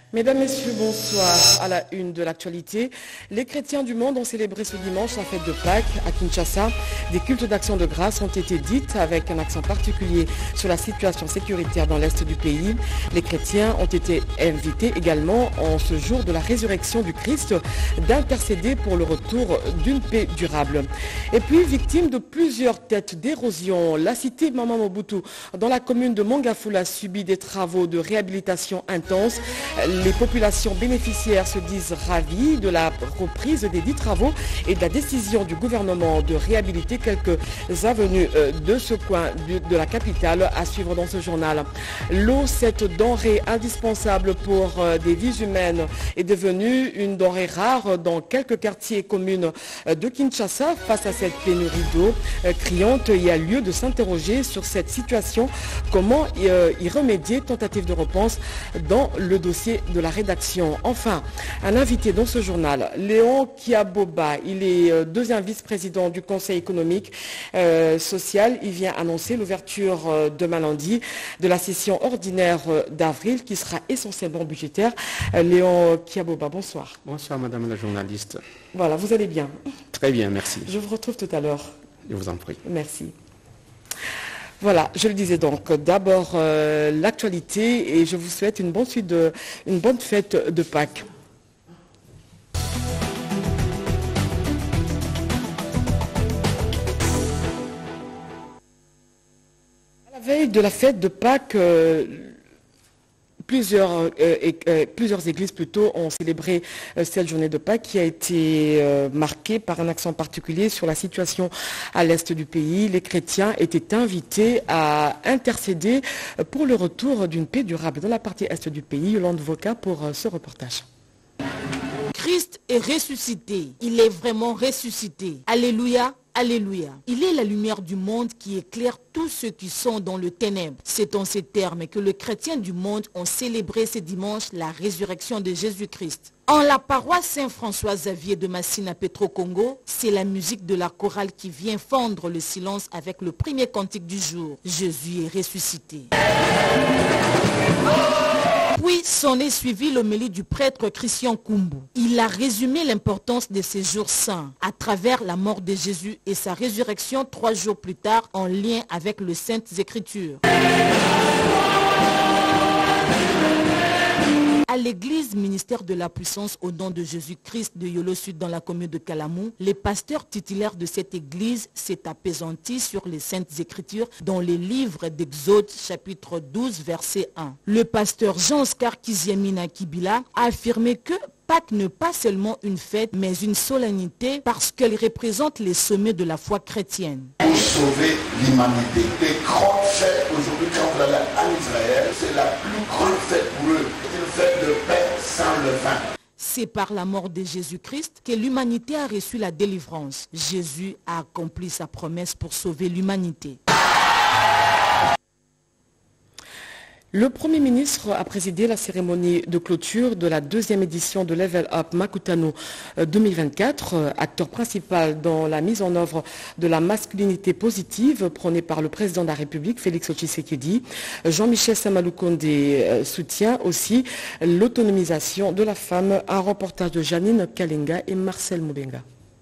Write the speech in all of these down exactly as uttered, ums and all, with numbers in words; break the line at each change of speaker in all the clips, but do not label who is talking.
Mesdames, Messieurs, bonsoir. À la une de l'actualité, les chrétiens du monde ont célébré ce dimanche la fête de Pâques à Kinshasa. Des cultes d'action de grâce ont été dites avec un accent particulier sur la situation sécuritaire dans l'est du pays. Les chrétiens ont été invités également en ce jour de la résurrection du Christ d'intercéder pour le retour d'une paix durable. Et puis, victime de plusieurs têtes d'érosion, la cité Mama Mobutu dans la commune de Mongafula a subi des travaux de réhabilitation intenses. Les populations bénéficiaires se disent ravies de la reprise des dix travaux et de la décision du gouvernement de réhabiliter quelques avenues de ce coin de la capitale, à suivre dans ce journal. L'eau, cette denrée indispensable pour des vies humaines, est devenue une denrée rare dans quelques quartiers et communes de Kinshasa. Face à cette pénurie d'eau criante, il y a lieu de s'interroger sur cette situation. Comment y remédier? Tentative de réponse dans le dossier de la rédaction. Enfin, un invité dans ce journal, Léon Kiaboba, il est deuxième vice-président du Conseil économique euh, social. Il vient annoncer l'ouverture euh, demain lundi de la session ordinaire euh, d'avril qui sera essentiellement budgétaire. Euh, Léon Kiaboba, bonsoir.
Bonsoir madame la journaliste.
Voilà, vous allez bien?
Très bien, merci.
Je vous retrouve tout à l'heure.
Je vous en prie.
Merci. Voilà, je le disais donc, d'abord euh, l'actualité, et je vous souhaite une bonne suite de, une bonne fête de Pâques. À la veille de la fête de Pâques, euh, Plusieurs, euh, euh, plusieurs églises plutôt ont célébré euh, cette journée de Pâques qui a été euh, marquée par un accent particulier sur la situation à l'est du pays. Les chrétiens étaient invités à intercéder pour le retour d'une paix durable dans la partie est du pays. Yolande Voka pour euh, ce reportage.
Christ est ressuscité. Il est vraiment ressuscité. Alléluia. Alléluia. Il est la lumière du monde qui éclaire tous ceux qui sont dans le ténèbre. C'est en ces termes que les chrétiens du monde ont célébré ce dimanche la résurrection de Jésus-Christ. En la paroisse Saint-François-Xavier de Massina Petro-Congo, c'est la musique de la chorale qui vient fendre le silence avec le premier cantique du jour. Jésus est ressuscité. Puis s'en est suivi l'homélie du prêtre Christian Kumbu. Il a résumé l'importance de ces jours saints à travers la mort de Jésus et sa résurrection trois jours plus tard en lien avec les Saintes Écritures. À l'église ministère de la puissance au nom de Jésus-Christ de Yolo Sud dans la commune de Kalamou, les pasteurs titulaires de cette église s'est apaisantis sur les Saintes Écritures dans les livres d'Exode chapitre douze verset un. Le pasteur Jean-Oscar Kiziamina Kibila a affirmé que Pâques n'est pas seulement une fête, mais une solennité parce qu'elle représente les sommets de la foi chrétienne.
Pour sauver l'humanité, des grandes fêtes aujourd'hui, quand vous allez en Israël, c'est la plus grande fête pour eux. C'est une fête de paix sans le vin.
C'est par la mort de Jésus-Christ que l'humanité a reçu la délivrance. Jésus a accompli sa promesse pour sauver l'humanité.
Le Premier ministre a présidé la cérémonie de clôture de la deuxième édition de Level Up Makutano deux mille vingt-quatre, acteur principal dans la mise en œuvre de la masculinité positive prônée par le président de la République, Félix Tshisekedi. Jean-Michel Samaloukonde soutient aussi l'autonomisation de la femme. Un reportage de Janine Kalenga et Marcel Moubenga.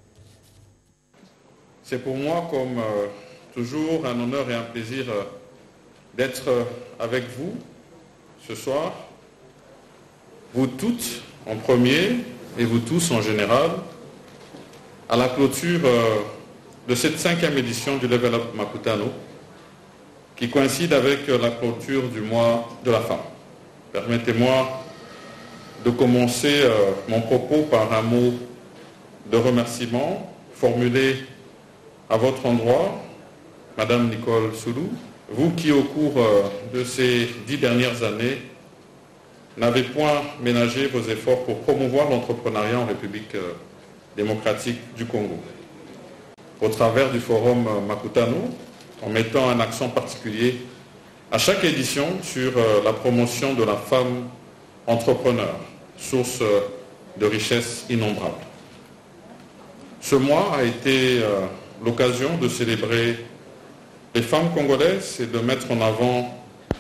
C'est pour moi, comme euh, toujours, un honneur et un plaisir euh, d'être avec vous ce soir, vous toutes en premier et vous tous en général, à la clôture de cette cinquième édition du Level Up Makutano, qui coïncide avec la clôture du mois de la femme. Permettez-moi de commencer mon propos par un mot de remerciement formulé à votre endroit, Madame Nicole Soulou, vous qui, au cours de ces dix dernières années, n'avez point ménagé vos efforts pour promouvoir l'entrepreneuriat en République démocratique du Congo. Au travers du forum Makutano, en mettant un accent particulier à chaque édition sur la promotion de la femme entrepreneur, source de richesses innombrables. Ce mois a été l'occasion de célébrer les femmes congolaises et de mettre en avant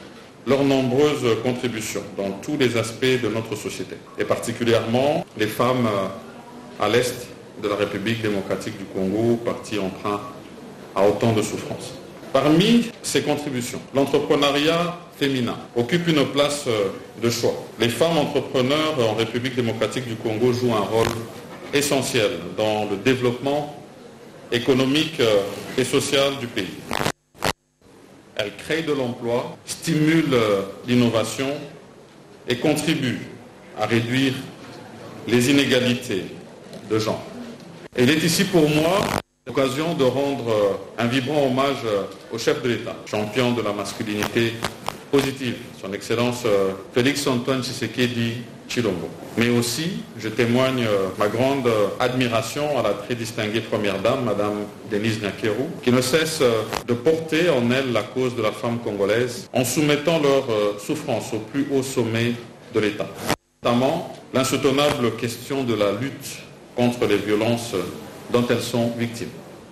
leurs nombreuses contributions dans tous les aspects de notre société, et particulièrement les femmes à l'est de la République démocratique du Congo, partie emprunt à autant de souffrances. Parmi ces contributions, l'entrepreneuriat féminin occupe une place de choix. Les femmes entrepreneurs en République démocratique du Congo jouent un rôle essentiel dans le développement économique et social du pays. Elles créent de l'emploi, stimulent l'innovation et contribuent à réduire les inégalités de genre. Et il est ici pour moi l'occasion de rendre un vibrant hommage au chef de l'État, champion de la masculinité positive, son Excellence Félix Antoine Tshisekedi Tshilombo. Mais aussi, je témoigne ma grande admiration à la très distinguée Première Dame, Madame Denise Nyakeru, qui ne cesse de porter en elle la cause de la femme congolaise en soumettant leurs souffrances au plus haut sommet de l'État. Notamment l'insoutenable question de la lutte contre les violences dont elles sont victimes.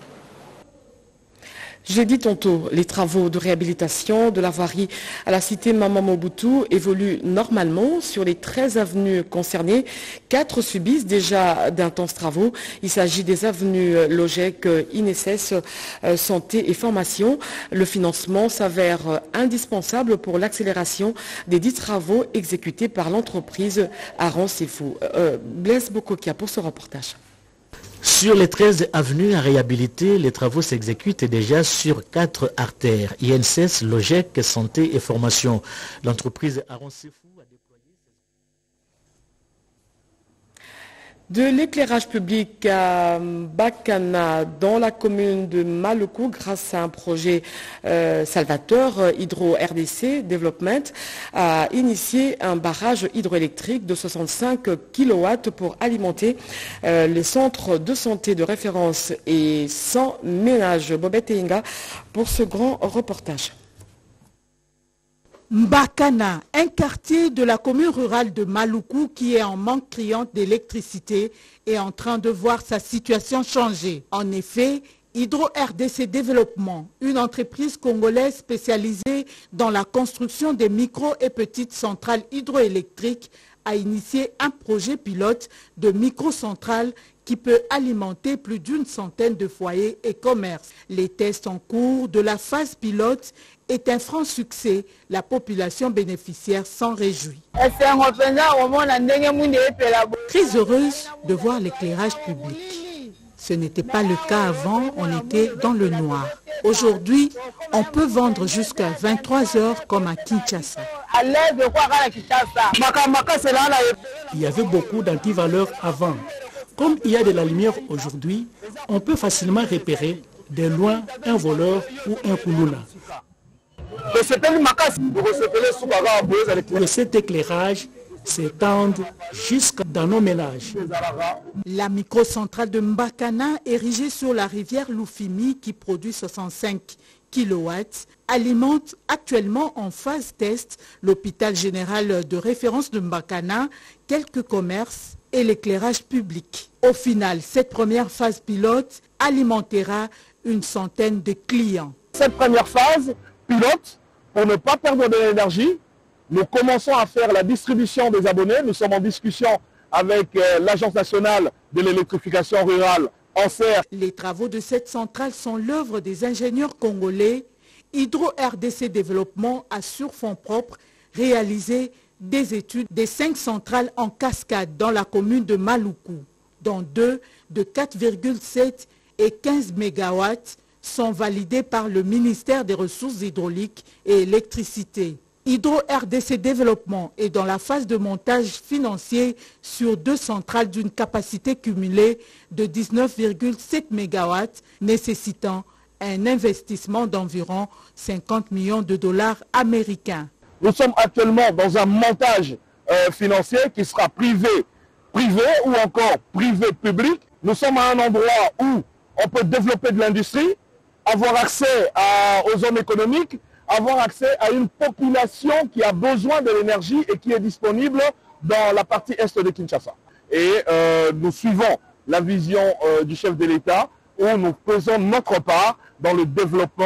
J'ai dit tantôt, les travaux de réhabilitation de la voirie à la cité Mama Mobutu évoluent normalement. Sur les treize avenues concernées, quatre subissent déjà d'intenses travaux. Il s'agit des avenues Logec, Inesses, Santé et Formation. Le financement s'avère indispensable pour l'accélération des dix travaux exécutés par l'entreprise Aron Sefou. Euh, Blaise Bokokia pour ce reportage.
Sur les treize avenues à réhabiliter, les travaux s'exécutent déjà sur quatre artères, I N S S, Logec, Santé et Formation. L'entreprise Aron Sefou a déployé...
De l'éclairage public à Mbakana, dans la commune de Maluku, grâce à un projet euh, Salvateur, Hydro R D C Development a initié un barrage hydroélectrique de soixante-cinq kilowatts pour alimenter euh, les centres de santé de référence et cent ménages. Bobette Inga pour ce grand reportage.
Mbakana, un quartier de la commune rurale de Maluku qui est en manque criant d'électricité, est en train de voir sa situation changer. En effet, Hydro R D C Développement, une entreprise congolaise spécialisée dans la construction des micro et petites centrales hydroélectriques, a initié un projet pilote de microcentrale qui peut alimenter plus d'une centaine de foyers et commerces. Les tests en cours de la phase pilote est un franc succès. La population bénéficiaire s'en réjouit. Très heureuse de voir l'éclairage public. Ce n'était pas le cas avant, on était dans le noir. Aujourd'hui, on peut vendre jusqu'à vingt-trois heures comme à Kinshasa.
Il y avait beaucoup d'antivaleurs avant. Comme il y a de la lumière aujourd'hui, on peut facilement repérer de loin un voleur ou un koulouna. Pour cet éclairage s'étend jusqu'à dans nos ménages.
La microcentrale de Mbakana, érigée sur la rivière Lufimi qui produit soixante-cinq kilowatts, alimente actuellement en phase test l'hôpital général de référence de Mbakana, quelques commerces et l'éclairage public. Au final, cette première phase pilote alimentera une centaine de clients.
Cette première phase pilote, pour ne pas perdre de l'énergie, nous commençons à faire la distribution des abonnés. Nous sommes en discussion avec euh, l'Agence nationale de l'électrification rurale, ANSER.
Les travaux de cette centrale sont l'œuvre des ingénieurs congolais. Hydro R D C Développement a sur fonds propres réalisé des études des cinq centrales en cascade dans la commune de Maluku, dont deux de quatre virgule sept et quinze mégawatts sont validées par le ministère des Ressources hydrauliques et électricité. Hydro R D C Développement est dans la phase de montage financier sur deux centrales d'une capacité cumulée de dix-neuf virgule sept mégawatts, nécessitant un investissement d'environ cinquante millions de dollars américains.
Nous sommes actuellement dans un montage euh, financier qui sera privé, privé ou encore privé-public. Nous sommes à un endroit où on peut développer de l'industrie, avoir accès à, aux zones économiques, avoir accès à une population qui a besoin de l'énergie et qui est disponible dans la partie est de Kinshasa. Et euh, nous suivons la vision euh, du chef de l'État où nous faisons notre part dans le développement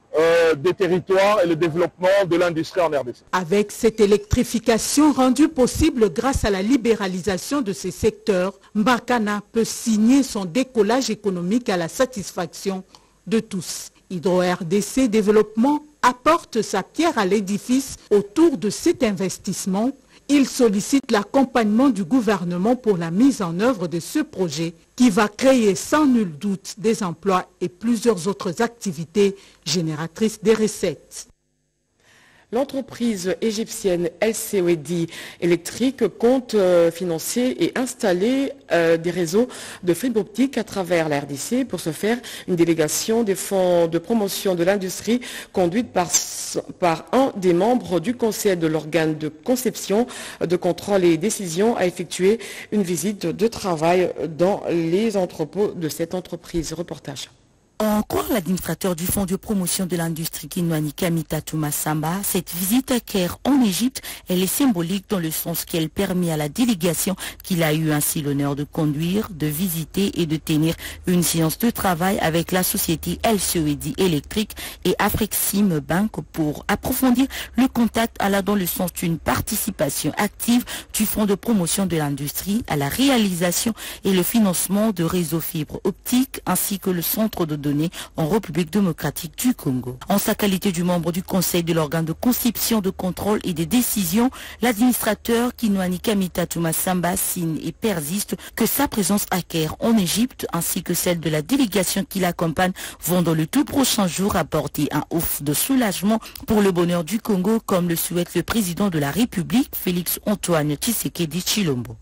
euh, des territoires et le développement de l'industrie en R D C.
Avec cette électrification rendue possible grâce à la libéralisation de ces secteurs, Mbakana peut signer son décollage économique à la satisfaction de tous. Hydro-R D C Développement apporte sa pierre à l'édifice autour de cet investissement. Il sollicite l'accompagnement du gouvernement pour la mise en œuvre de ce projet qui va créer sans nul doute des emplois et plusieurs autres activités génératrices de recettes.
L'entreprise égyptienne L C O E D Électrique compte euh, financer et installer euh, des réseaux de fibre optique à travers la R D C. Pour ce faire, une délégation des fonds de promotion de l'industrie conduite par, par un des membres du conseil de l'organe de conception, de contrôle et décision a effectué une visite de travail dans les entrepôts de cette entreprise. Reportage.
En croire l'administrateur du fonds de promotion de l'industrie Kinwani Kamita Toumassamba, cette visite à Caire en Égypte, elle est symbolique dans le sens qu'elle permet à la délégation qu'il a eu ainsi l'honneur de conduire, de visiter et de tenir une séance de travail avec la société L C O E D Électrique et Afrixim Bank pour approfondir le contact allant dans le sens d'une participation active du fonds de promotion de l'industrie à la réalisation et le financement de réseaux fibres optiques ainsi que le centre de données en République démocratique du Congo. En sa qualité du membre du conseil de l'organe de conception, de contrôle et de décision, l'administrateur Kinwani Kamita Toumassamba signe et persiste que sa présence à Caire en Égypte ainsi que celle de la délégation qui l'accompagne vont dans le tout prochain jour apporter un ouf de soulagement pour le bonheur du Congo comme le souhaite le président de la République, Félix Antoine Tshisekedi Tshilombo.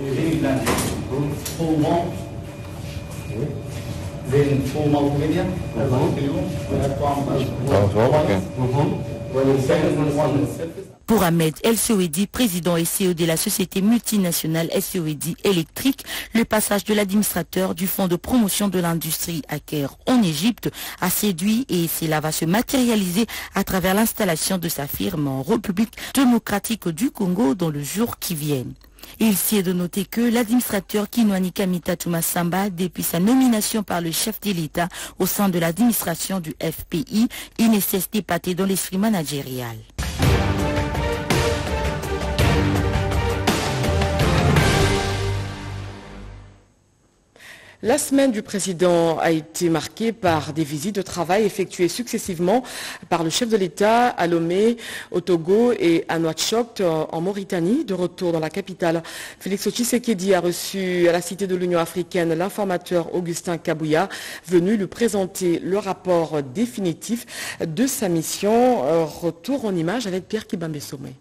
Pour Ahmed L C O E D, président et C E O de la société multinationale L C O E D Électrique, le passage de l'administrateur du fonds de promotion de l'industrie à Caire en Égypte a séduit et cela va se matérialiser à travers l'installation de sa firme en République démocratique du Congo dans le jour qui viennent. Il s'y est de noter que l'administrateur Kinwani Kamita Toumassamba, depuis sa nomination par le chef de l'État au sein de l'administration du F P I, il ne cesse d'épater dans l'esprit managérial.
La semaine du président a été marquée par des visites de travail effectuées successivement par le chef de l'État à Lomé, au Togo et à Nouakchott en Mauritanie. De retour dans la capitale, Félix Tshisekedi a reçu à la Cité de l'Union africaine l'informateur Augustin Kabouya, venu lui présenter le rapport définitif de sa mission. Retour en image avec Pierre Kibambe-Somé.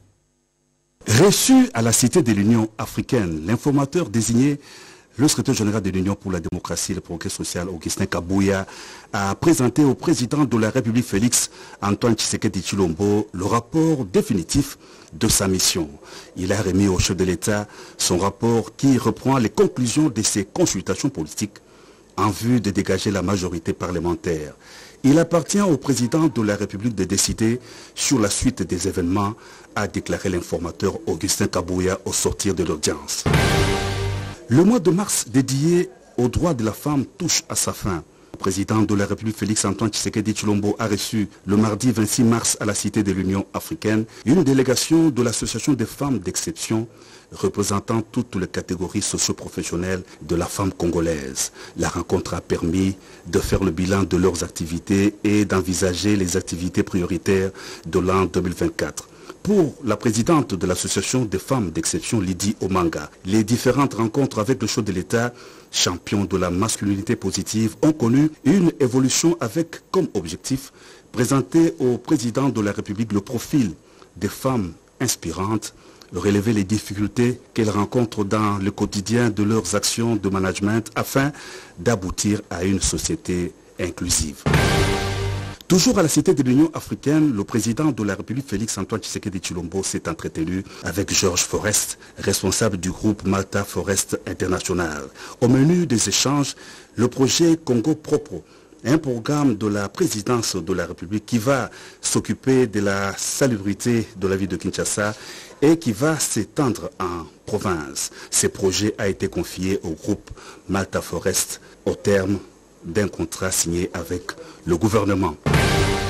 Reçu à la Cité de l'Union africaine, l'informateur désigné le secrétaire général de l'Union pour la démocratie et le progrès social, Augustin Kabouya, a présenté au président de la République, Félix Antoine Tshisekedi Tshilombo, le rapport définitif de sa mission. Il a remis au chef de l'État son rapport qui reprend les conclusions de ses consultations politiques en vue de dégager la majorité parlementaire. Il appartient au président de la République de décider sur la suite des événements, a déclaré l'informateur Augustin Kabouya au sortir de l'audience. Le mois de mars dédié aux droits de la femme touche à sa fin. Le président de la République Félix Antoine Tshisekedi Tshilombo a reçu le mardi vingt-six mars à la Cité de l'Union africaine une délégation de l'Association des femmes d'exception représentant toutes les catégories socio-professionnelles de la femme congolaise. La rencontre a permis de faire le bilan de leurs activités et d'envisager les activités prioritaires de l'an deux mille vingt-quatre. Pour la présidente de l'association des femmes d'exception, Lydie Omanga, les différentes rencontres avec le chef de l'État, champion de la masculinité positive, ont connu une évolution avec comme objectif présenter au président de la République le profil des femmes inspirantes, relever les difficultés qu'elles rencontrent dans le quotidien de leurs actions de management afin d'aboutir à une société inclusive. Toujours à la Cité de l'Union africaine, le président de la République Félix Antoine Tshisekedi Tshilombo s'est entretenu avec Georges Forest, responsable du groupe Malta Forest International. Au menu des échanges, le projet Congo Propre, un programme de la présidence de la République qui va s'occuper de la salubrité de la ville de Kinshasa et qui va s'étendre en province. Ce projet a été confié au groupe Malta Forest au terme d'un contrat signé avec le gouvernement.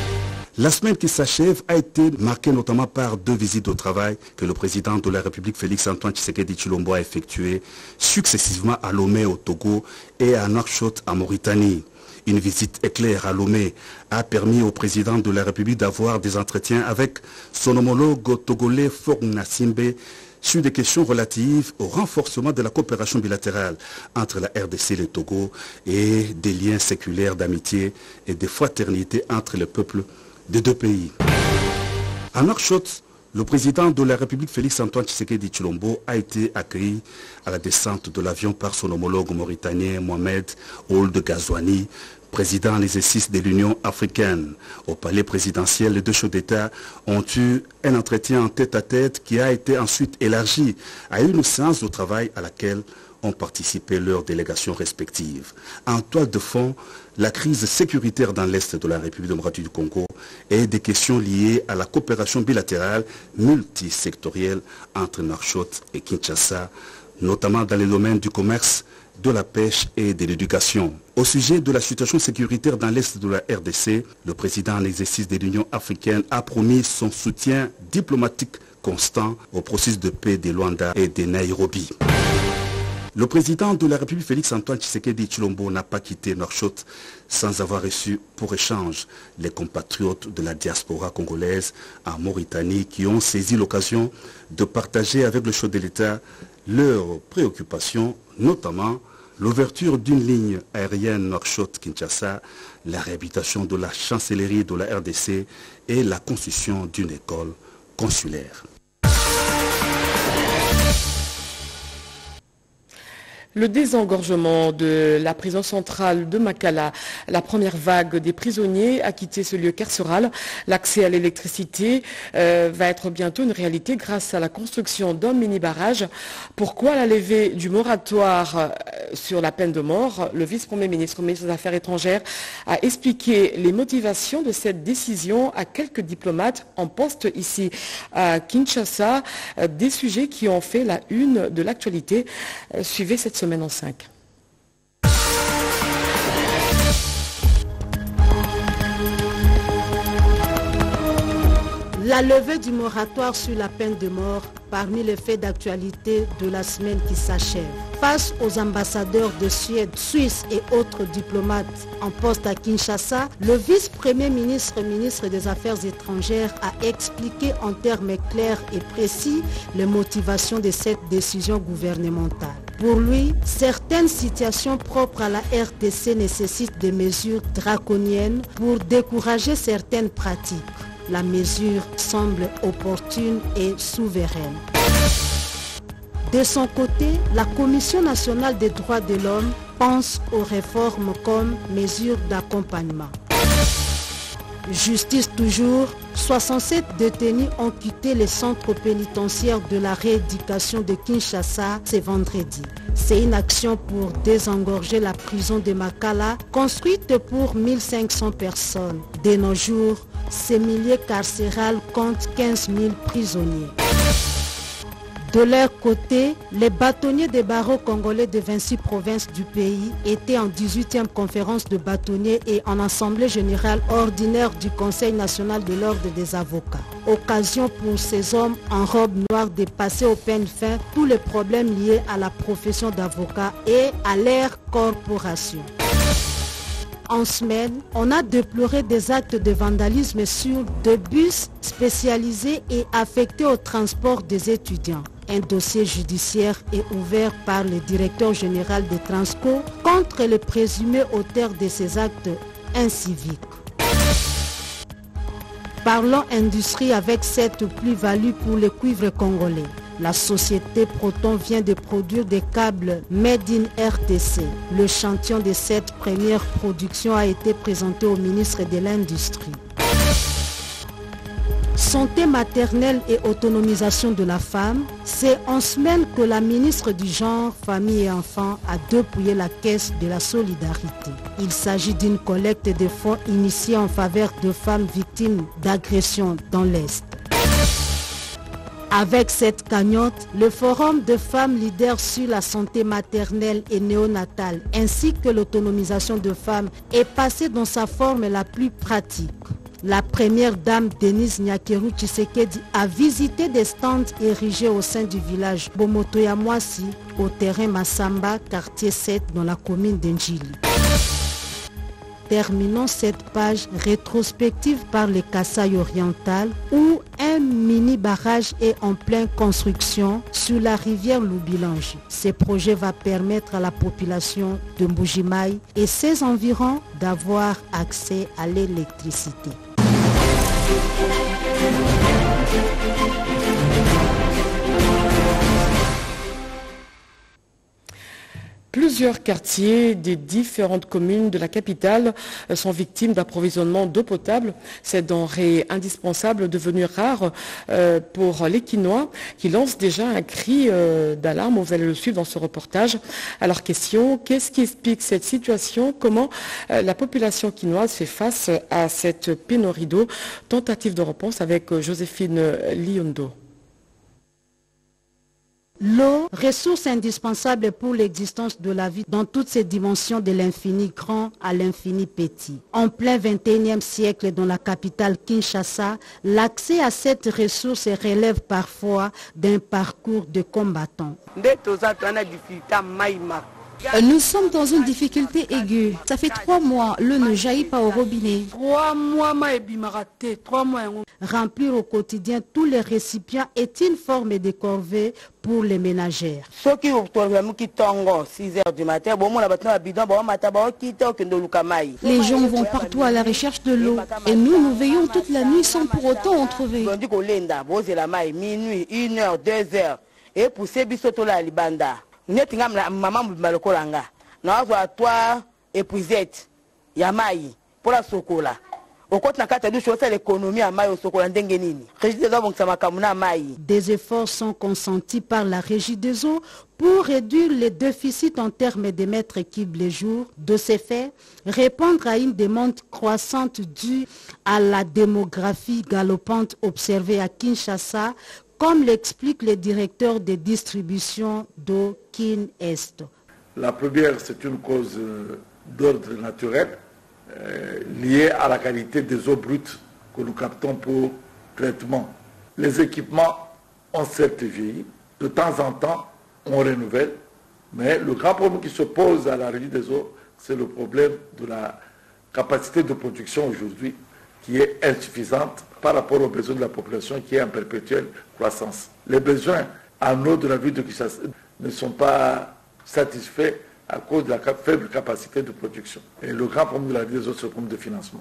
La semaine qui s'achève a été marquée notamment par deux visites au travail que le président de la République Félix-Antoine Tshisekedi Tshilombo a effectuées successivement à Lomé au Togo et à Nouakchott en Mauritanie. Une visite éclair à Lomé a permis au président de la République d'avoir des entretiens avec son homologue togolais Faure Gnassingbé sur des questions relatives au renforcement de la coopération bilatérale entre la R D C et le Togo et des liens séculaires d'amitié et de fraternité entre les peuples des deux pays. À Nouakchott, le président de la République Félix-Antoine Tshisekedi Tshilombo a été accueilli à la descente de l'avion par son homologue mauritanien Mohamed Ould Ghazouani, président en exercice de l'Union africaine. Au palais présidentiel, les deux chefs d'État ont eu un entretien en tête-à-tête qui a été ensuite élargi à une séance de travail à laquelle ont participé leurs délégations respectives. En toile de fond, la crise sécuritaire dans l'Est de la République démocratique du Congo et des questions liées à la coopération bilatérale multisectorielle entre Nouakchott et Kinshasa, notamment dans les domaines du commerce, de la pêche et de l'éducation. Au sujet de la situation sécuritaire dans l'Est de la R D C, le président en exercice de l'Union africaine a promis son soutien diplomatique constant au processus de paix de Luanda et de Nairobi. Le président de la République Félix-Antoine Tshisekedi Tshilombo n'a pas quitté Nouakchott sans avoir reçu pour échange les compatriotes de la diaspora congolaise en Mauritanie qui ont saisi l'occasion de partager avec le chef de l'État leurs préoccupations, notamment l'ouverture d'une ligne aérienne Nouakchott-Kinshasa, la réhabilitation de la chancellerie de la R D C et la construction d'une école consulaire.
Le désengorgement de la prison centrale de Makala, la première vague des prisonniers a quitté ce lieu carcéral. L'accès à l'électricité euh, va être bientôt une réalité grâce à la construction d'un mini-barrage. Pourquoi la levée du moratoire euh, sur la peine de mort? Le vice-premier ministre, ministre des Affaires étrangères, a expliqué les motivations de cette décision à quelques diplomates en poste ici à Kinshasa. Euh, des sujets qui ont fait la une de l'actualité. Euh, suivez cette semaine en cinq.
La levée du moratoire sur la peine de mort parmi les faits d'actualité de la semaine qui s'achève. Face aux ambassadeurs de Suède, Suisse et autres diplomates en poste à Kinshasa, le vice-premier ministre, ministre des Affaires étrangères, a expliqué en termes clairs et précis les motivations de cette décision gouvernementale. Pour lui, certaines situations propres à la R D C nécessitent des mesures draconiennes pour décourager certaines pratiques. La mesure semble opportune et souveraine. De son côté, la Commission nationale des droits de l'homme pense aux réformes comme mesure d'accompagnement. Justice toujours, soixante-sept détenus ont quitté les centres pénitentiaires de la rééducation de Kinshasa ce vendredi. C'est une action pour désengorger la prison de Makala, construite pour mille cinq cents personnes. De nos jours, ces milliers carcérales comptent quinze mille prisonniers. De leur côté, les bâtonniers des barreaux congolais de vingt-six provinces du pays étaient en dix-huitième conférence de bâtonniers et en assemblée générale ordinaire du Conseil national de l'ordre des avocats. Occasion pour ces hommes en robe noire de passer au peigne fin tous les problèmes liés à la profession d'avocat et à leur corporation. En semaine, on a déploré des actes de vandalisme sur des bus spécialisés et affectés au transport des étudiants. Un dossier judiciaire est ouvert par le directeur général de Transco contre les présumés auteurs de ces actes inciviques. Parlons industrie avec cette plus-value pour le cuivre congolais. La société Proton vient de produire des câbles Made in R D C. Le échantillon de cette première production a été présenté au ministre de l'Industrie. Santé maternelle et autonomisation de la femme, c'est en semaine que la ministre du Genre, Famille et Enfants a dépouillé la caisse de la solidarité. Il s'agit d'une collecte de fonds initiée en faveur de femmes victimes d'agressions dans l'Est. Avec cette cagnotte, le Forum de femmes leaders sur la santé maternelle et néonatale ainsi que l'autonomisation de femmes est passé dans sa forme la plus pratique. La première dame Denise Nyakeru Tshisekedi a visité des stands érigés au sein du village Bomotoyamwasi au terrain Massamba, quartier sept dans la commune d'Enjili. Terminons cette page rétrospective par le Kasaï oriental où un mini barrage est en pleine construction sur la rivière Loubilange. Ce projet va permettre à la population de Mbujimaï et ses environs d'avoir accès à l'électricité.
Plusieurs quartiers des différentes communes de la capitale sont victimes d'approvisionnement d'eau potable. Cette denrée indispensable devenue rare euh, pour les Quinois qui lancent déjà un cri euh, d'alarme. Vous allez le suivre dans ce reportage. Alors question, qu'est-ce qui explique cette situation? Comment euh, la population quinoise fait face à cette pénurie d'eau? Tentative de réponse avec Joséphine Liondo.
L'eau, ressource indispensable pour l'existence de la vie dans toutes ses dimensions de l'infini grand à l'infini petit. En plein vingt et unième siècle dans la capitale Kinshasa, l'accès à cette ressource relève parfois d'un parcours de combattants.
Nous sommes dans une difficulté aiguë. Ça fait trois mois, l'eau ne jaillit pas au robinet.
Trois mois, trois mois. Remplir au quotidien tous les récipients est une forme de corvée pour les ménagères.
Les gens vont partout à la recherche de l'eau et nous, nous veillons toute la nuit sans pour autant en trouver.
Minuit, une heure, deux heures. Et pour ces bisotto là, libanda. Maman malokolanga na wazo toi épuisette ya mai pour la sokola okoti na kata du chosa l'économie à mai au sokola ndenge nini régie des eaux bongisa makamuna mai.
Des efforts sont consentis par la régie des eaux pour réduire les déficits en termes de mètres cubes les jours. De ces faits, répondre à une demande croissante due à la démographie galopante observée à Kinshasa, comme l'explique le directeur de distribution d'eau Kin Est.
La première, c'est une cause d'ordre naturel euh, liée à la qualité des eaux brutes que nous captons pour traitement. Les équipements ont certes vieilli, de temps en temps on renouvelle, mais le grand problème qui se pose à la régie des eaux, c'est le problème de la capacité de production aujourd'hui qui est insuffisante par rapport aux besoins de la population qui est en perpétuelle croissance. Les besoins en eau de la ville de Kinshasa ne sont pas satisfaits à cause de la faible capacité de production. Et le grand problème de la ville des eaux, c'est le problème de financement.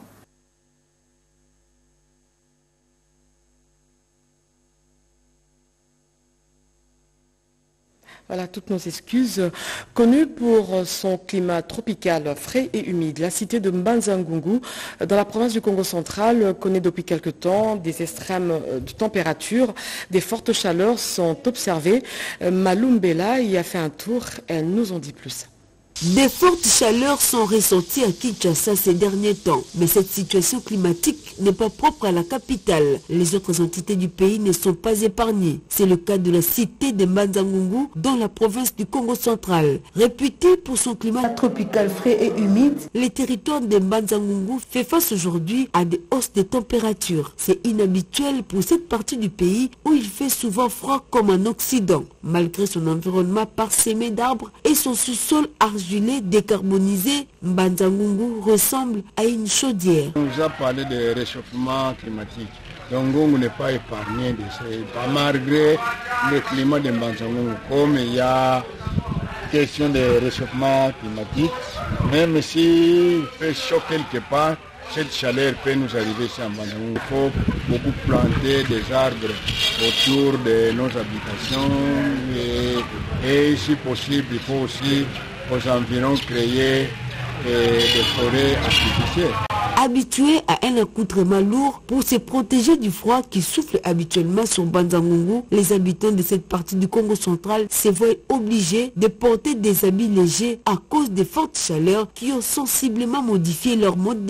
Voilà toutes nos excuses. Connue pour son climat tropical frais et humide, la cité de Mbanza-Ngungu, dans la province du Congo central, connaît depuis quelque temps des extrêmes de température. Des fortes chaleurs sont observées. Maloum Bella y a fait un tour. Elle nous en dit plus.
Des fortes chaleurs sont ressenties à Kinshasa ces derniers temps, mais cette situation climatique n'est pas propre à la capitale. Les autres entités du pays ne sont pas épargnées. C'est le cas de la cité de Mbanza-Ngungu dans la province du Congo central. Réputée pour son climat tropical frais et humide, le territoire de Mbanza-Ngungu fait face aujourd'hui à des hausses de température. C'est inhabituel pour cette partie du pays où il fait souvent froid comme en Occident. Malgré son environnement parsemé d'arbres et son sous-sol argileux décarbonisé, Mbanza-Ngungu ressemble à une chaudière.
On nous a parlé de réchauffement climatique. Donc Ngungu n'est pas épargné de ça. Malgré le climat de Mbanza-Ngungu, comme il y a question de réchauffement climatique, même s'il fait chaud quelque part, cette chaleur peut nous arriver ici en Mbanza-Ngungu. Il faut beaucoup planter des arbres autour de nos habitations et, et si possible, il faut aussi aux environs créer euh, des forêts artificielles.
Habitués à un accoutrement lourd pour se protéger du froid qui souffle habituellement sur Mbanza-Ngungu, les habitants de cette partie du Congo central se voient obligés de porter des habits légers à cause des fortes chaleurs qui ont sensiblement modifié leur mode de vie.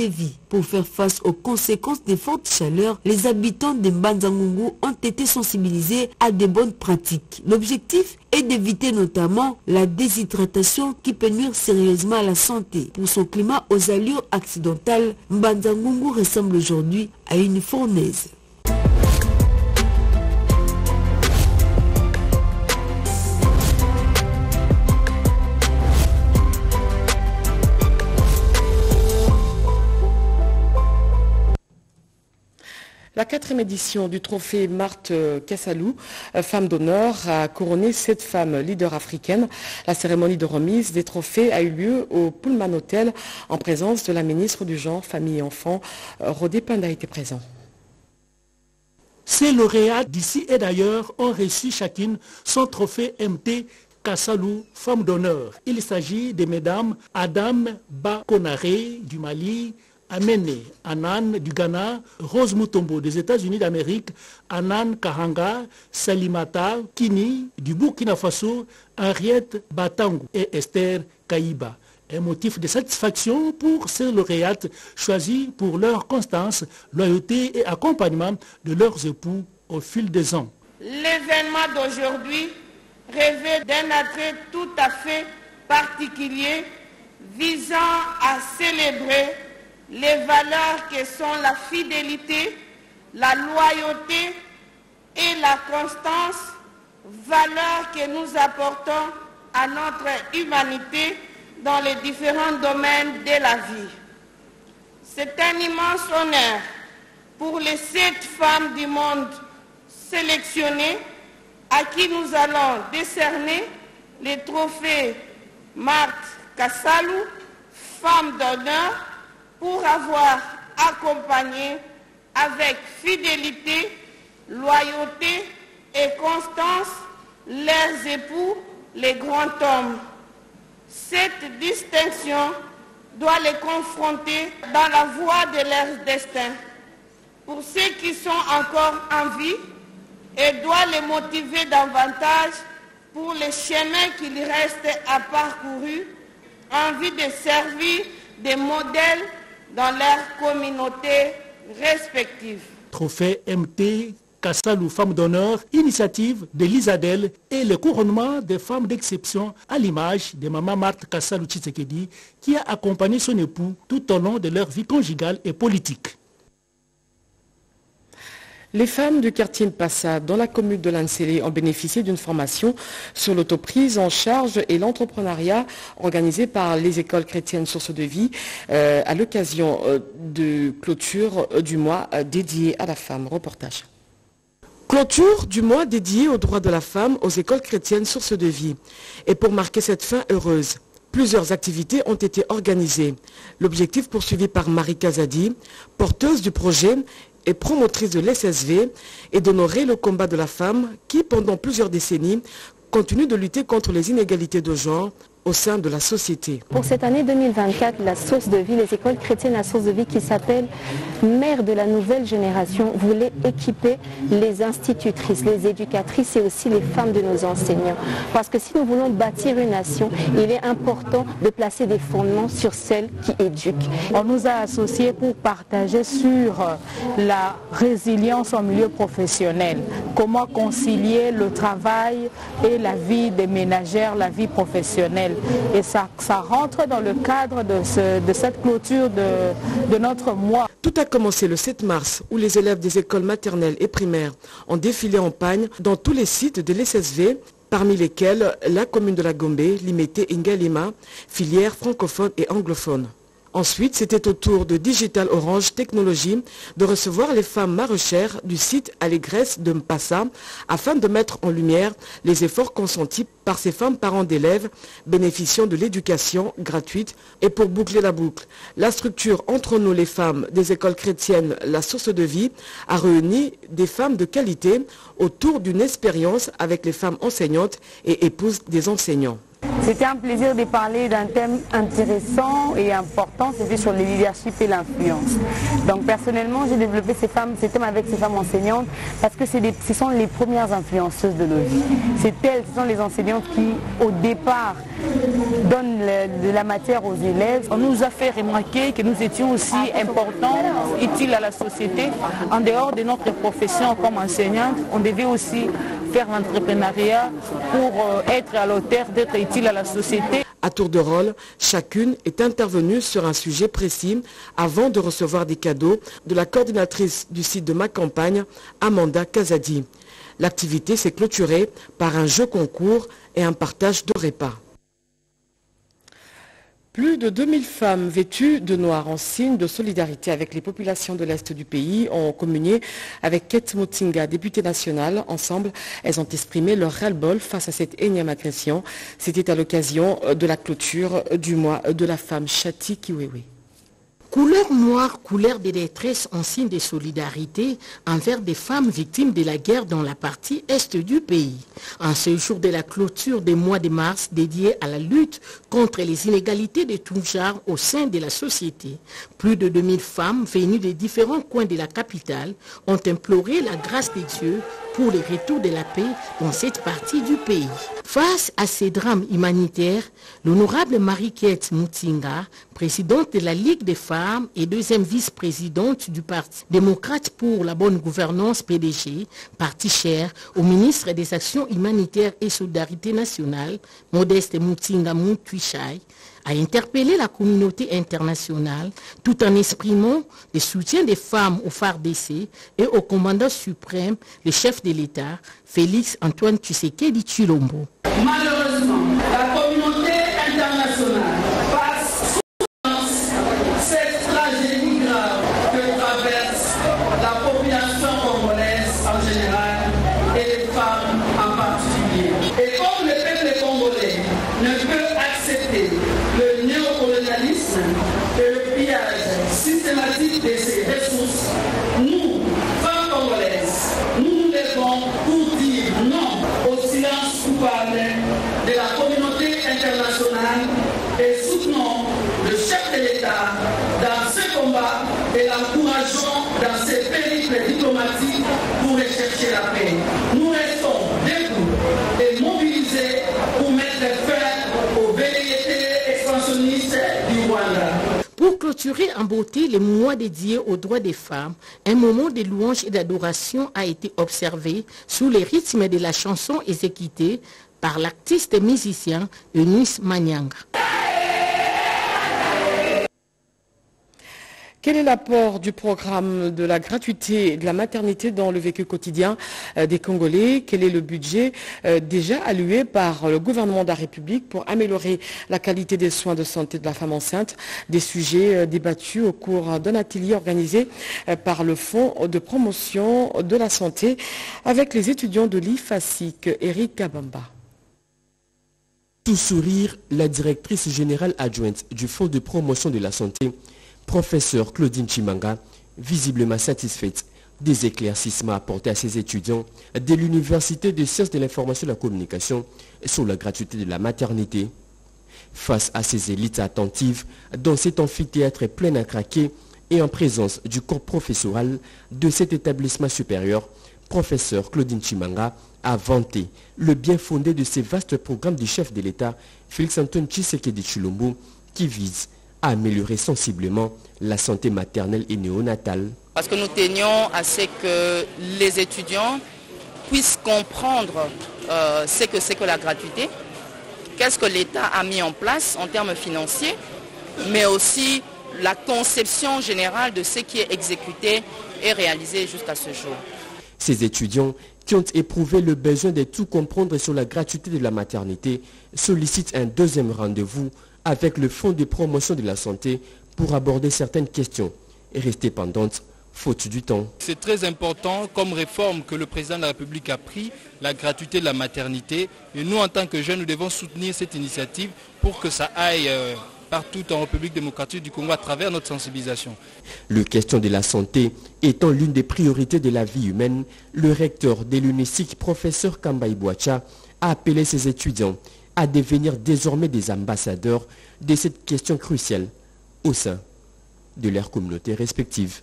Pour faire face aux conséquences des fortes chaleurs, les habitants de Mbanza-Ngungu ont été sensibilisés à de bonnes pratiques. L'objectif est d'éviter notamment la déshydratation qui peut nuire sérieusement à la santé. Pour son climat aux allures accidentales, Mbanza-Ngungu ressemble aujourd'hui à une fournaise.
La quatrième édition du trophée Marthe Kassalou, femme d'honneur, a couronné sept femmes leaders africaines. La cérémonie de remise des trophées a eu lieu au Pullman Hotel en présence de la ministre du Genre, Famille et Enfants. Rodé Panda était présent.
Ces lauréats d'ici et d'ailleurs ont reçu chacune son trophée M T Kassalou, femme d'honneur. Il s'agit des mesdames Adam Bakonare du Mali, Amene Anan du Ghana, Rose Mutombo des États-Unis d'Amérique, Anan Kahanga, Salimata Kini du Burkina Faso, Henriette Batangu et Esther Kaïba. Un motif de satisfaction pour ces lauréates choisis pour leur constance, loyauté et accompagnement de leurs époux au fil des ans.
L'événement d'aujourd'hui revêt d'un attrait tout à fait particulier visant à célébrer les valeurs que sont la fidélité, la loyauté et la constance, valeurs que nous apportons à notre humanité dans les différents domaines de la vie. C'est un immense honneur pour les sept femmes du monde sélectionnées à qui nous allons décerner les trophées Marthe Kassalou, femme d'honneur, pour avoir accompagné avec fidélité, loyauté et constance leurs époux, les grands hommes. Cette distinction doit les confronter dans la voie de leur destin. Pour ceux qui sont encore en vie, elle doit les motiver davantage pour les chemins qu'il reste à parcourir, en vue de servir des modèles dans leurs communautés respectives.
Trophée M T Kassalou, femme d'honneur, initiative de l'Isadel et le couronnement des femmes d'exception à l'image de Maman Marthe Kassalou Tshisekedi qui a accompagné son époux tout au long de leur vie conjugale et politique.
Les femmes du quartier Mpassa, dans la commune de Lansele, ont bénéficié d'une formation sur l'autoprise en charge et l'entrepreneuriat organisée par les écoles chrétiennes Source de Vie euh, à l'occasion euh, de clôture euh, du mois euh, dédié à la femme. Reportage. Clôture du mois dédié aux droits de la femme aux écoles chrétiennes Source de Vie. Et pour marquer cette fin heureuse, plusieurs activités ont été organisées. L'objectif poursuivi par Marie Kazadi, porteuse du projet et promotrice de l'S S V, est d'honorer le combat de la femme qui, pendant plusieurs décennies, continue de lutter contre les inégalités de genre au sein de la société.
Pour cette année deux mille vingt-quatre, la Source de Vie, les écoles chrétiennes à Source de Vie qui s'appelle Mère de la nouvelle génération, voulait équiper les institutrices, les éducatrices et aussi les femmes de nos enseignants. Parce que si nous voulons bâtir une nation, il est important de placer des fondements sur celles qui éduquent.
On nous a associés pour partager sur la résilience en milieu professionnel, comment concilier le travail et la vie des ménagères, la vie professionnelle. Et ça, ça rentre dans le cadre de, ce, de cette clôture de, de notre mois.
Tout a commencé le sept mars où les élèves des écoles maternelles et primaires ont défilé en pagne dans tous les sites de l'S S V, parmi lesquels la commune de la Gombe, Limité Ingalima, filière francophone et anglophone. Ensuite, c'était au tour de Digital Orange Technologies de recevoir les femmes maraîchères du site Allégresse de Mpassa afin de mettre en lumière les efforts consentis par ces femmes parents d'élèves bénéficiant de l'éducation gratuite. Et pour boucler la boucle, la structure Entre nous les femmes des écoles chrétiennes La Source de Vie a réuni des femmes de qualité autour d'une expérience avec les femmes enseignantes et épouses des enseignants.
C'était un plaisir de parler d'un thème intéressant et important, c'était sur le leadership et l'influence. Donc personnellement, j'ai développé ces femmes, ces thèmes avec ces femmes enseignantes parce que des, ce sont les premières influenceuses de nos vies. C'est elles, ce sont les enseignantes qui, au départ, donnent le, de la matière aux élèves.
On nous a fait remarquer que nous étions aussi importants, utiles à la société. En dehors de notre profession comme enseignante, on devait aussi faire l'entrepreneuriat pour être à l'auteur d'être utile à la société.
À tour de rôle, chacune est intervenue sur un sujet précis avant de recevoir des cadeaux de la coordinatrice du site de Ma Campagne, Amanda Kazadi. L'activité s'est clôturée par un jeu concours et un partage de repas. Plus de deux mille femmes vêtues de noir en signe de solidarité avec les populations de l'Est du pays ont communié avec Kate Mutinga, députée nationale. Ensemble, elles ont exprimé leur ras-le-bol face à cette énième agression. C'était à l'occasion de la clôture du mois de la femme Chati Kiwewe.
Couleur noire, couleur de détresse en signe de solidarité envers des femmes victimes de la guerre dans la partie est du pays. En ce jour de la clôture des mois de mars dédié à la lutte contre les inégalités de tout genre au sein de la société, plus de deux mille femmes venues des différents coins de la capitale ont imploré la grâce de Dieu pour le retour de la paix dans cette partie du pays. Face à ces drames humanitaires, l'honorable Marie-Kate Mutinga, présidente de la Ligue des femmes et deuxième vice-présidente du Parti démocrate pour la bonne gouvernance P D G, parti cher au ministre des Actions humanitaires et solidarité nationale, Modeste Mutinga Mutwichai, a interpellé la communauté internationale tout en exprimant le soutien des femmes au F A R D C et au commandant suprême, le chef de l'État, Félix Antoine Tshisekedi Tshilombo.
Malheureusement, la communauté internationale passe sous cette tragédie grave que traverse la population congolaise en général et les femmes en particulier. Et comme le peuple congolais ne peut accepter le néocolonialisme et le pillage systématique de ses ressources, nous, femmes congolaises, nous nous levons pour dire non au silence coupable de la communauté internationale et soutenons le chef de l'État dans ce combat et l'encourageons dans ses périples diplomatiques pour rechercher la paix. Nous restons debout et mobilisés pour mettre fin aux velléités expansionnistes du Rwanda.
Pour clôturer en beauté le mois dédié aux droits des femmes, un moment de louange et d'adoration a été observé sous les rythmes de la chanson exécutée par l'artiste et musicien Eunice Manyanga.
Quel est l'apport du programme de la gratuité de la maternité dans le vécu quotidien des Congolais? Quel est le budget déjà alloué par le gouvernement de la République pour améliorer la qualité des soins de santé de la femme enceinte? Des sujets débattus au cours d'un atelier organisé par le Fonds de promotion de la santé avec les étudiants de l'I F A S I C, Eric Kabamba.
Tout sourire, la directrice générale adjointe du Fonds de promotion de la santé, professeur Claudine Chimanga, visiblement satisfaite des éclaircissements apportés à ses étudiants de l'Université des sciences de l'information et de la communication sur la gratuité de la maternité. Face à ces élites attentives, dans cet amphithéâtre plein à craquer et en présence du corps professoral de cet établissement supérieur, professeur Claudine Chimanga a vanté le bien fondé de ces vastes programmes du chef de l'État, Félix Antoine Tshisekedi Tshilombo, qui visent à améliorer sensiblement la santé maternelle et néonatale.
Parce que nous tenions à ce que les étudiants puissent comprendre euh, ce que c'est que la gratuité, qu'est-ce que l'État a mis en place en termes financiers, mais aussi la conception générale de ce qui est exécuté et réalisé jusqu'à ce jour.
Ces étudiants qui ont éprouvé le besoin de tout comprendre sur la gratuité de la maternité sollicitent un deuxième rendez-vous avec le Fonds de promotion de la santé pour aborder certaines questions et rester pendantes faute du temps.
C'est très important comme réforme que le président de la République a pris, la gratuité de la maternité. Et nous, en tant que jeunes, nous devons soutenir cette initiative pour que ça aille euh, partout en République démocratique du Congo à travers notre sensibilisation.
Le question de la santé étant l'une des priorités de la vie humaine, le recteur de l'U N E S I C, professeur Kambaï Bouacha, a appelé ses étudiants à devenir désormais des ambassadeurs de cette question cruciale au sein de leurs communautés respectives.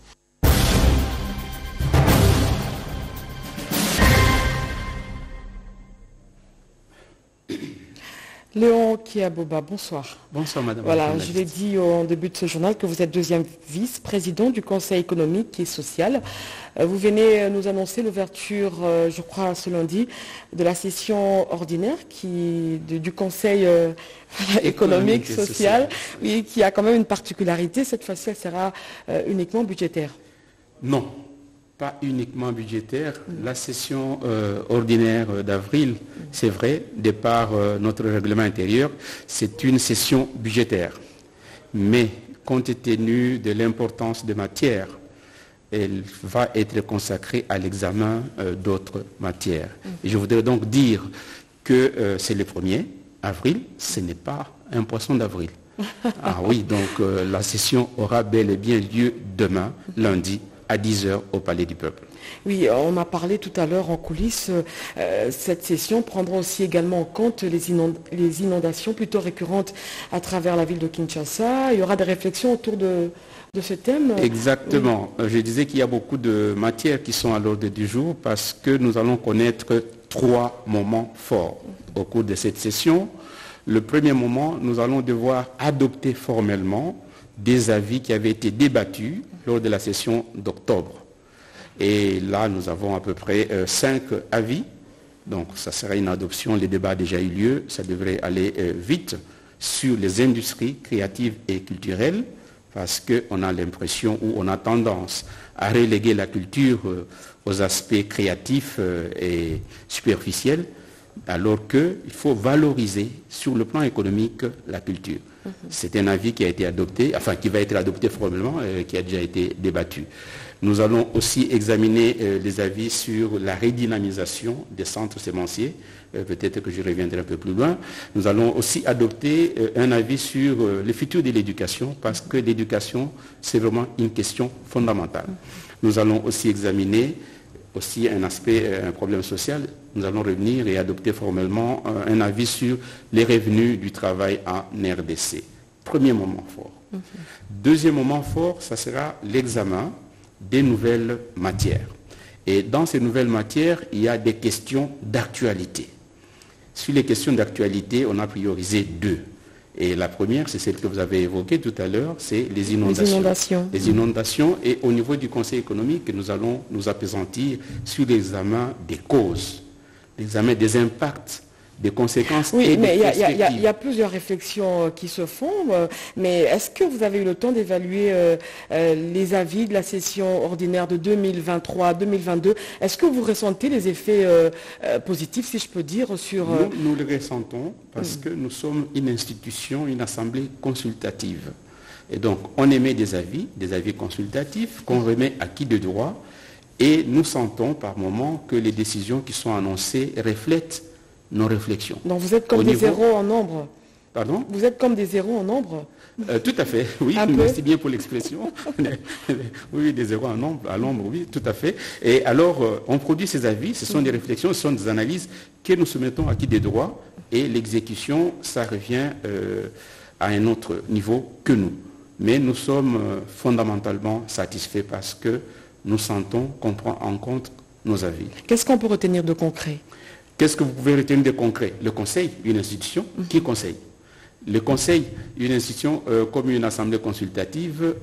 Léon Kiaboba, bonsoir.
Bonsoir madame.
Voilà, je l'ai dit en début de ce journal que vous êtes deuxième vice-président du Conseil économique et social. Vous venez nous annoncer l'ouverture, je crois ce lundi, de la session ordinaire qui, du, du Conseil euh, économique, économique social, social. Oui, qui a quand même une particularité. Cette fois-ci, elle sera euh, uniquement budgétaire.
Non. Pas uniquement budgétaire. La session euh, ordinaire d'avril, c'est vrai, de par euh, notre règlement intérieur, c'est une session budgétaire. Mais compte tenu de l'importance des matières, elle va être consacrée à l'examen euh, d'autres matières. Et je voudrais donc dire que euh, c'est le premier avril, ce n'est pas un poisson d'avril. Ah oui, donc euh, la session aura bel et bien lieu demain, lundi, à dix heures au Palais du Peuple.
Oui, on a parlé tout à l'heure en coulisses. Euh, cette session prendra aussi également en compte les, inond les inondations plutôt récurrentes à travers la ville de Kinshasa. Il y aura des réflexions autour de, de ce thème.
Exactement. Oui. Je disais qu'il y a beaucoup de matières qui sont à l'ordre du jour parce que nous allons connaître trois moments forts au cours de cette session. Le premier moment, nous allons devoir adopter formellement des avis qui avaient été débattus lors de la session d'octobre. Et là, nous avons à peu près euh, cinq avis. Donc, ça sera une adoption. Les débats ont déjà eu lieu. Ça devrait aller euh, vite sur les industries créatives et culturelles parce qu'on a l'impression ou on a tendance à reléguer la culture euh, aux aspects créatifs euh, et superficiels alors qu'il faut valoriser sur le plan économique la culture. C'est un avis qui a été adopté, enfin qui va être adopté formellement, euh, qui a déjà été débattu. Nous allons aussi examiner euh, les avis sur la redynamisation des centres sémenciers. Euh, peut-être que je reviendrai un peu plus loin. Nous allons aussi adopter euh, un avis sur euh, le futur de l'éducation, parce que l'éducation, c'est vraiment une question fondamentale. Nous allons aussi examiner aussi un aspect, un problème social. Nous allons revenir et adopter formellement un avis sur les revenus du travail en R D C. Premier moment fort. Okay. Deuxième moment fort, ça sera l'examen des nouvelles matières. Et dans ces nouvelles matières, il y a des questions d'actualité. Sur les questions d'actualité, on a priorisé deux. Et la première, c'est celle que vous avez évoquée tout à l'heure, c'est les inondations. Les inondations. Les inondations. Et au niveau du Conseil économique, nous allons nous appesantir sur l'examen des causes, l'examen des impacts, des conséquences
oui,
et
mais
des perspectives.
Il y, y a plusieurs réflexions qui se font, euh, mais est-ce que vous avez eu le temps d'évaluer euh, euh, les avis de la session ordinaire de deux mille vingt-trois deux mille vingt-deux? Est-ce que vous ressentez les effets euh, euh, positifs, si je peux dire, sur...
Euh... Nous, nous les ressentons parce mmh. que nous sommes une institution, une assemblée consultative. Et donc, on émet des avis, des avis consultatifs qu'on remet à qui de droit, et nous sentons par moments que les décisions qui sont annoncées reflètent nos réflexions.
Donc vous êtes comme Au des niveau... zéros en nombre.
Pardon?
Vous êtes comme des zéros en nombre.
euh, Tout à fait, oui, merci bien pour l'expression. Oui, des zéros en nombre, à l'ombre, oui, tout à fait. Et alors, euh, on produit ces avis, ce sont des réflexions, ce sont des analyses que nous soumettons à qui des droits, et l'exécution, ça revient euh, à un autre niveau que nous. Mais nous sommes euh, fondamentalement satisfaits parce que nous sentons qu'on prend en compte nos avis.
Qu'est-ce qu'on peut retenir de concret?
Qu'est-ce que vous pouvez retenir de concret? Le Conseil, une institution mmh. qui conseille. Le Conseil, une institution euh, comme une assemblée consultative,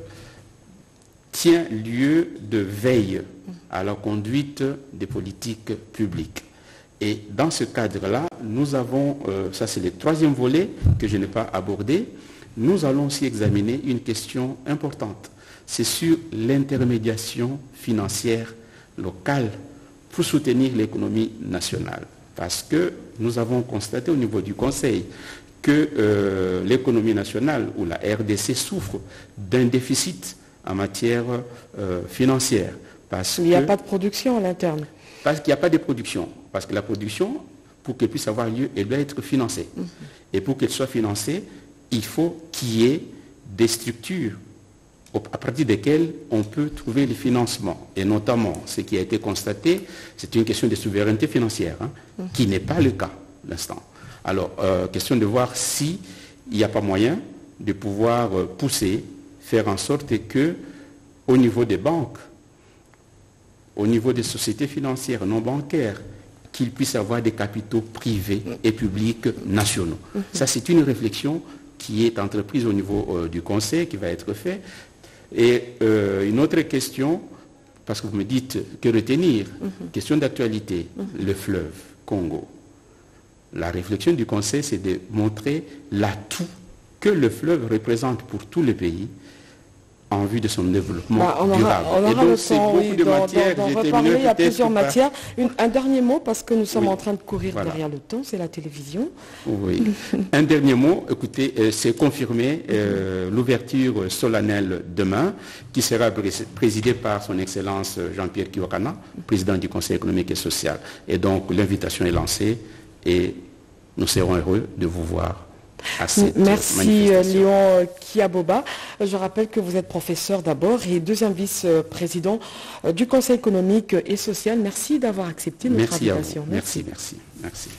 tient lieu de veille à la conduite des politiques publiques. Et dans ce cadre-là, nous avons, euh, ça c'est le troisième volet que je n'ai pas abordé, nous allons aussi examiner une question importante. C'est sur l'intermédiation financière locale pour soutenir l'économie nationale. Parce que nous avons constaté au niveau du Conseil que euh, l'économie nationale ou la R D C souffre d'un déficit en matière euh, financière. Parce
Il n'y a pas de production à l'interne.
Parce qu'il n'y a pas de production. Parce que la production, pour qu'elle puisse avoir lieu, elle doit être financée. Mmh. Et pour qu'elle soit financée, il faut qu'il y ait des structures à partir desquelles on peut trouver les financements. Et notamment, ce qui a été constaté, c'est une question de souveraineté financière, hein, mmh. qui n'est pas le cas, l'instant. Alors, euh, question de voir s'il n'y a pas moyen de pouvoir euh, pousser, faire en sorte que, au niveau des banques, au niveau des sociétés financières non bancaires, qu'ils puissent avoir des capitaux privés et publics nationaux. Mm-hmm. Ça, c'est une réflexion qui est entreprise au niveau euh, du Conseil, qui va être faite. Et euh, une autre question, parce que vous me dites que retenir, mm-hmm. question d'actualité, mm-hmm. le fleuve Congo. La réflexion du Conseil, c'est de montrer l'atout que le fleuve représente pour tout le pays en vue de son développement
bah, on aura,
durable.
On aura
et donc,
le temps, oui,
de
d'en
matières,
reparler, il y a plusieurs
pas...
matières. Une, un dernier mot, parce que nous sommes
oui.
en train de courir
voilà.
derrière le temps, c'est la télévision.
Oui. Un dernier mot, écoutez, euh, c'est confirmé euh, l'ouverture solennelle demain, qui sera présidée par son Excellence Jean-Pierre Kiwakana, président du Conseil économique et social. Et donc, l'invitation est lancée et nous serons heureux de vous voir.
Merci Léon Kiaboba. Je rappelle que vous êtes professeur d'abord et deuxième vice-président du Conseil économique et social. Merci d'avoir accepté notre
merci
invitation.
Merci, merci, merci.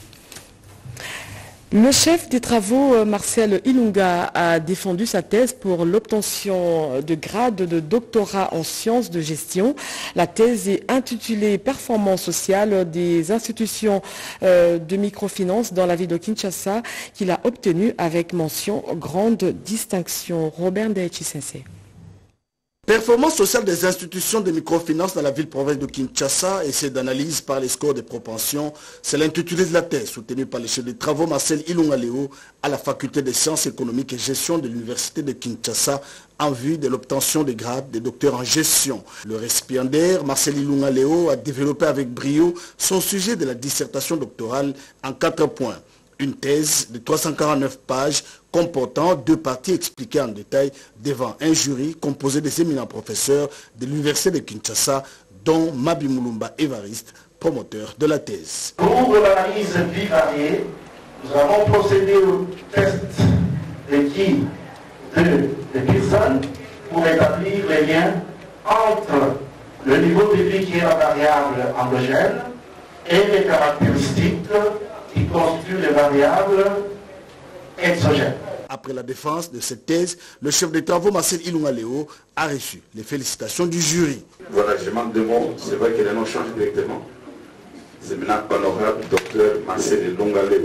Le chef des travaux, Marcel Ilunga, a défendu sa thèse pour l'obtention de grade de doctorat en sciences de gestion. La thèse est intitulée « Performance sociale des institutions de microfinance dans la ville de Kinshasa » qu'il a obtenue avec mention grande distinction. Robert Ndaichi-Sensei.
Performance sociale des institutions de microfinance dans la ville-province de Kinshasa, essai d'analyse par les scores de propension, c'est l'intitulé de la thèse soutenue par le chef des travaux Marcel Ilunga Léo à la faculté des sciences économiques et gestion de l'université de Kinshasa en vue de l'obtention des grades de docteur en gestion. Le récipiendaire Marcel Ilunga Léo a développé avec brio son sujet de la dissertation doctorale en quatre points. Une thèse de trois cent quarante-neuf pages comportant deux parties expliquées en détail devant un jury composé des éminents professeurs de l'université de Kinshasa, dont Mabi Moulumba Évariste, promoteur de la thèse.
Pour l'analyse bivariée, nous avons procédé au test d'équipe de, de personnes pour établir les liens entre le niveau de vie qui est la variable endogène et les caractéristiques qui constituent les variables exogènes.
Après la défense de cette thèse, le chef des travaux Marcel Ilunga Léo a reçu les félicitations du jury.
Voilà, je manque de mots, c'est vrai que les noms changent directement. C'est maintenant honorable docteur Marcel Ilunga Léo.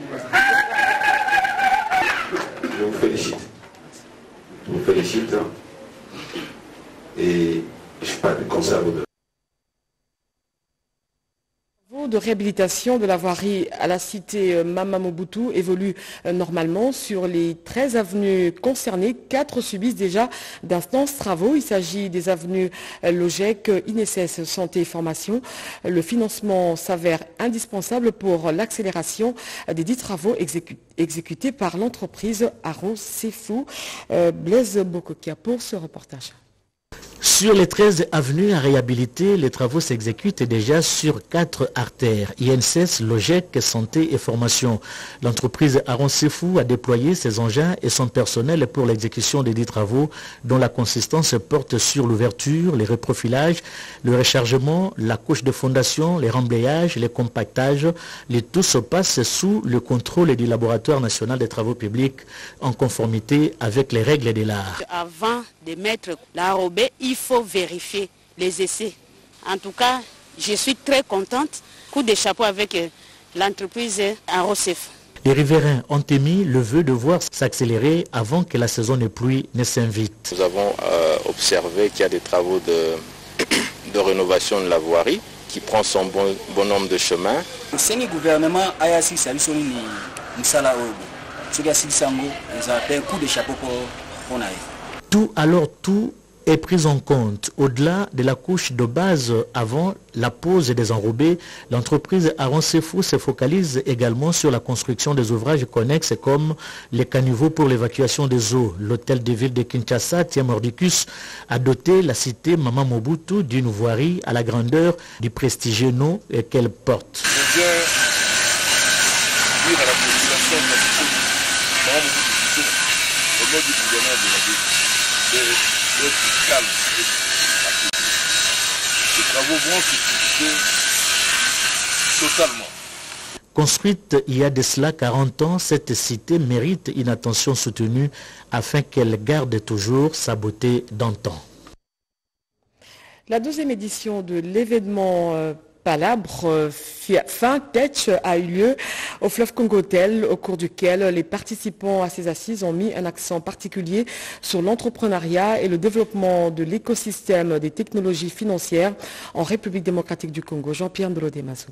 Je vous félicite. Je vous félicite. Et je suis pas du conseil à vous donner.
De réhabilitation de la voirie à la cité Mama Mobutu évolue normalement. Sur les treize avenues concernées, quatre subissent déjà d'instants travaux. Il s'agit des avenues Logec, Inesses, Santé et Formation. Le financement s'avère indispensable pour l'accélération des dix travaux exécu exécutés par l'entreprise Aron Sefou. Euh, Blaise Bokokia pour ce reportage.
Sur les treize avenues à réhabiliter, les travaux s'exécutent déjà sur quatre artères, I N S S, Logec, Santé et Formation. L'entreprise Aron Sefou a déployé ses engins et son personnel pour l'exécution des dix travaux dont la consistance porte sur l'ouverture, les reprofilages, le rechargement, la couche de fondation, les remblayages, les compactages. Le tout se passe sous le contrôle du laboratoire national des travaux publics en conformité avec les règles de l'art.
Avant de mettre la robe, il faut vérifier les essais. En tout cas, je suis très contente. Coup de chapeau avec l'entreprise Aron Sefou.
Les riverains ont émis le vœu de voir s'accélérer avant que la saison de pluie ne s'invite.
Nous avons euh, observé qu'il y a des travaux de, de rénovation de la voirie qui prend son bon, bon nombre de chemins.
C'est le gouvernement qui a assisté à un coup de chapeau pour nous.
Tout alors tout est pris en compte. Au-delà de la couche de base avant la pose des enrobés, l'entreprise Aron Sefou se focalise également sur la construction des ouvrages connexes comme les caniveaux pour l'évacuation des eaux. L'hôtel de ville de Kinshasa, Thiem Mordicus, a doté la cité Mama Mobutu d'une voirie à la grandeur du prestigieux nom qu'elle porte.
Je viens dire à la population de la cité Mama Mobutu, au nom du gouverneur de la ville, d'être calme et actif. Les travaux vont se publier totalement.
Construite il y a de cela quarante ans, cette cité mérite une attention soutenue afin qu'elle garde toujours sa beauté d'antan.
La deuxième édition de l'événement euh, Palabre euh, FinTech a eu lieu au fleuve Congo-Tel, au cours duquel les participants à ces assises ont mis un accent particulier sur l'entrepreneuriat et le développement de l'écosystème des technologies financières en République démocratique du Congo. Jean-Pierre Ndolodé-Mazou.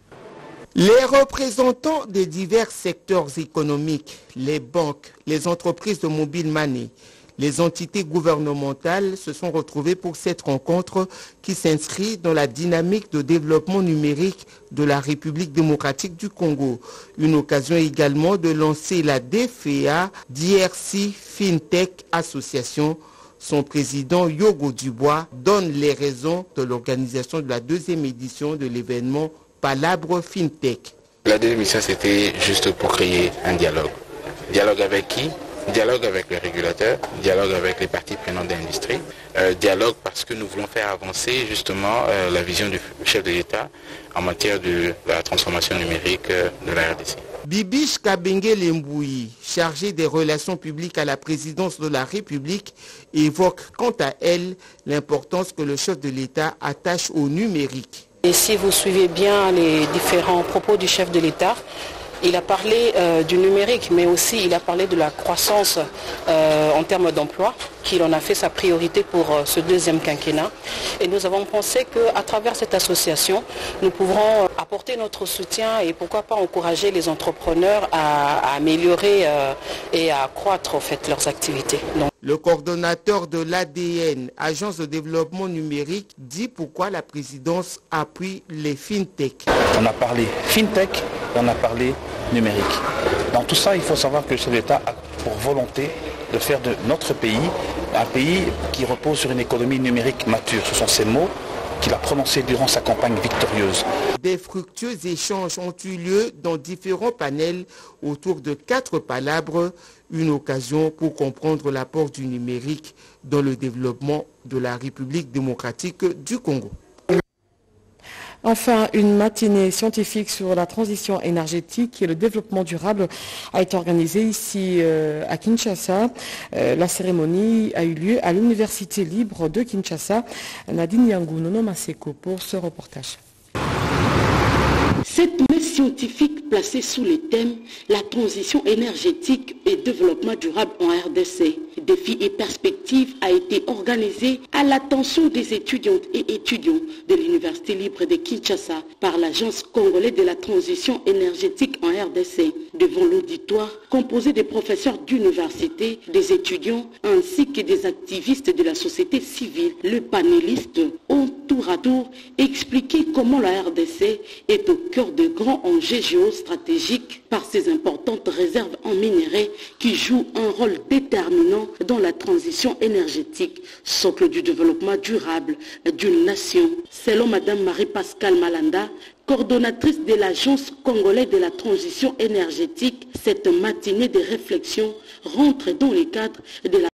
Les représentants des divers secteurs économiques, les banques, les entreprises de mobile money, les entités gouvernementales se sont retrouvés pour cette rencontre qui s'inscrit dans la dynamique de développement numérique de la République démocratique du Congo. Une occasion également de lancer la D F A, D R C FinTech Association. Son président Yogo Dubois donne les raisons de l'organisation de la deuxième édition de l'événement Palabre FinTech.
La deuxième édition, c'était juste pour créer un dialogue. Dialogue avec qui ? Dialogue avec les régulateurs, dialogue avec les parties prenantes de l'industrie, euh, dialogue parce que nous voulons faire avancer justement euh, la vision du chef de l'État en matière de la transformation numérique euh, de la R D C.
Bibiche Kabenge Lemboui, chargé des relations publiques à la présidence de la République, évoque quant à elle l'importance que le chef de l'État attache au numérique.
Et si vous suivez bien les différents propos du chef de l'État, il a parlé euh, du numérique, mais aussi il a parlé de la croissance euh, en termes d'emploi, qu'il en a fait sa priorité pour euh, ce deuxième quinquennat. Et nous avons pensé qu'à travers cette association, nous pourrons apporter notre soutien et pourquoi pas encourager les entrepreneurs à, à améliorer euh, et à accroître en fait, leurs activités. Donc,
le coordonnateur de l'A D N, Agence de développement numérique, dit pourquoi la présidence appuie les FinTech.
On a parlé FinTech, on a parlé numérique. Dans tout ça, il faut savoir que le chef de l'État a pour volonté de faire de notre pays un pays qui repose sur une économie numérique mature. Ce sont ces mots qu'il a prononcés durant sa campagne victorieuse.
Des fructueux échanges ont eu lieu dans différents panels autour de quatre palabres, une occasion pour comprendre l'apport du numérique dans le développement de la République démocratique du Congo.
Enfin, une matinée scientifique sur la transition énergétique et le développement durable a été organisée ici euh, à Kinshasa. Euh, la cérémonie a eu lieu à l'Université libre de Kinshasa. Nadine Yangou, Nono Maseko pour ce reportage.
Cette messe scientifique placée sous les thèmes « La transition énergétique et développement durable en R D C ». Défis et perspectives a été organisée à l'attention des étudiantes et étudiants de l'Université libre de Kinshasa par l'Agence congolaise de la transition énergétique en R D C. Devant l'auditoire composé des professeurs d'université, des étudiants ainsi que des activistes de la société civile, les panélistes ont tour à tour expliqué comment la R D C est au cœur de grands enjeux géostratégiques par ses importantes réserves en minerais qui jouent un rôle déterminant dans la transition énergétique, socle du développement durable d'une nation. Selon Madame Marie-Pascale Malanda, coordonnatrice de l'Agence congolaise de la transition énergétique, cette matinée de réflexion rentre dans le cadre de la